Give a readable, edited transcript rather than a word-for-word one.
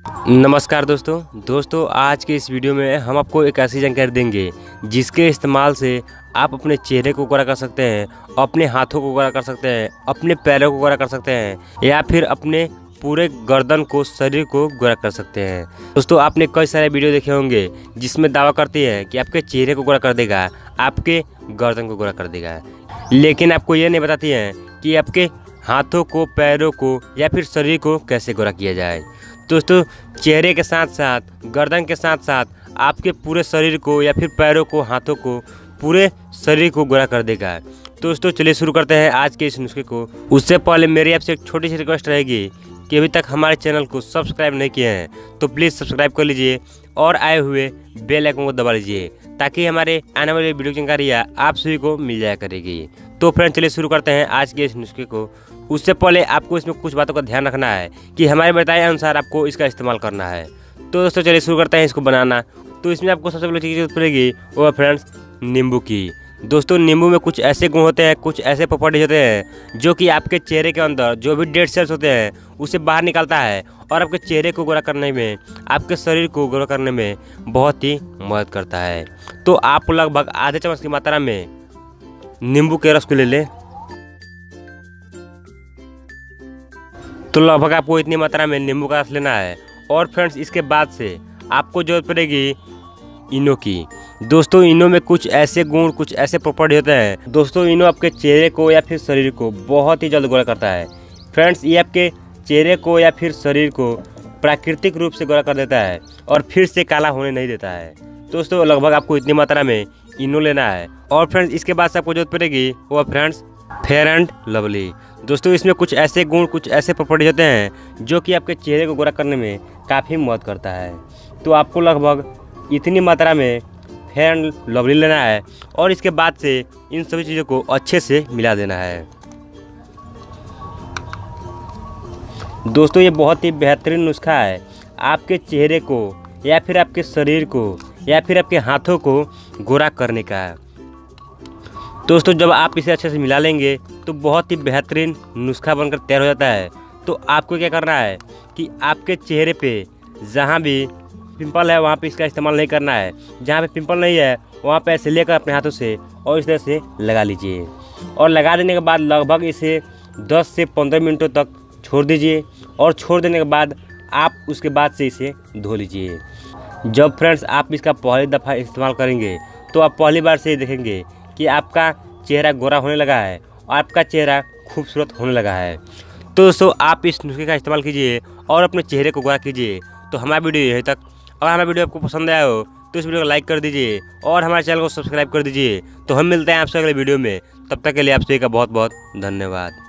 नमस्कार दोस्तों आज के इस वीडियो में हम आपको एक ऐसी जानकारी देंगे जिसके इस्तेमाल से आप अपने चेहरे को गोरा कर सकते हैं, अपने हाथों को गोरा कर सकते हैं, अपने पैरों को गोरा कर सकते हैं या फिर अपने पूरे गर्दन को, शरीर को गोरा कर सकते हैं। दोस्तों आपने कई सारे वीडियो देखे होंगे जिसमें दावा करती है कि आपके चेहरे को गोरा कर देगा, आपके गर्दन को गोरा कर देगा, लेकिन आपको ये नहीं बताती है कि आपके हाथों को, पैरों को या फिर शरीर को कैसे गोरा किया जाए। दोस्तों चेहरे के साथ साथ, गर्दन के साथ साथ आपके पूरे शरीर को या फिर पैरों को, हाथों को, पूरे शरीर को गोरा कर देगा। दोस्तों चलिए शुरू करते हैं आज के इस नुस्खे को। उससे पहले मेरी आपसे एक छोटी सी रिक्वेस्ट रहेगी कि अभी तक हमारे चैनल को सब्सक्राइब नहीं किए हैं तो प्लीज़ सब्सक्राइब कर लीजिए और आए हुए बेल आइकन को दबा लीजिए ताकि हमारे आने वाले वीडियो की जानकारियाँ आप सभी को मिल जाया करेगी। तो फ्रेंड्स चलिए शुरू करते हैं आज के इस नुस्खे को। उससे पहले आपको इसमें कुछ बातों का ध्यान रखना है कि हमारे बताए अनुसार आपको इसका इस्तेमाल करना है। तो दोस्तों चलिए शुरू करते हैं इसको बनाना। तो इसमें आपको सबसे पहले चीज़ जरूरत पड़ेगी वो है फ्रेंड्स नींबू की। दोस्तों नींबू में कुछ ऐसे गुण होते हैं, कुछ ऐसे प्रॉपर्टीज होते हैं जो कि आपके चेहरे के अंदर जो भी डेड सेल्स होते हैं उसे बाहर निकालता है और आपके चेहरे को गोरा करने में, आपके शरीर को गोरा करने में बहुत ही मदद करता है। तो आप लगभग आधे चम्मच की मात्रा में नींबू के रस को ले लें। तो लगभग आपको इतनी मात्रा में नींबू का रस लेना है। और फ्रेंड्स इसके बाद से आपको जरूरत पड़ेगी इनो की। दोस्तों इनो में कुछ ऐसे गुण, कुछ ऐसे प्रॉपर्टी होते हैं। दोस्तों इनो आपके चेहरे को या फिर शरीर को बहुत ही जल्द गोरा करता है। फ्रेंड्स ये आपके चेहरे को या फिर शरीर को प्राकृतिक रूप से गोरा कर देता है और फिर से काला होने नहीं देता है। दोस्तों लगभग आपको इतनी मात्रा में इनो लेना है। और फ्रेंड्स इसके बाद से आपको जरूरत पड़ेगी वो फ्रेंड्स फेयर एंड लवली। दोस्तों इसमें कुछ ऐसे गुण, कुछ ऐसे प्रॉपर्टी होते हैं जो कि आपके चेहरे को गोरा करने में काफ़ी मदद करता है। तो आपको लगभग इतनी मात्रा में फेयर एंड लवली लेना है और इसके बाद से इन सभी चीज़ों को अच्छे से मिला देना है। दोस्तों ये बहुत ही बेहतरीन नुस्खा है आपके चेहरे को या फिर आपके शरीर को या फिर आपके हाथों को गोरा करने का। दोस्तों जब आप इसे अच्छे से मिला लेंगे तो बहुत ही बेहतरीन नुस्खा बनकर तैयार हो जाता है। तो आपको क्या करना है कि आपके चेहरे पे जहाँ भी पिंपल है वहाँ पे इसका इस्तेमाल नहीं करना है। जहाँ पे पिंपल नहीं है वहाँ पे ऐसे लेकर अपने हाथों से और इस तरह से लगा लीजिए। और लगा देने के बाद लगभग इसे 10 से 15 मिनटों तक छोड़ दीजिए। और छोड़ देने के बाद आप उसके बाद से इसे धो लीजिए। जब फ्रेंड्स आप इसका पहली दफ़ा इस्तेमाल करेंगे तो आप पहली बार से ही देखेंगे कि आपका चेहरा गोरा होने लगा है और आपका चेहरा खूबसूरत होने लगा है। तो दोस्तों आप इस नुस्खे का इस्तेमाल कीजिए और अपने चेहरे को गोरा कीजिए। तो हमारा वीडियो यहीं तक। अगर हमारा वीडियो आपको पसंद आया हो तो इस वीडियो को लाइक कर दीजिए और हमारे चैनल को सब्सक्राइब कर दीजिए। तो हम मिलते हैं आपसे अगले वीडियो में। तब तक के लिए आप सभी का बहुत बहुत धन्यवाद।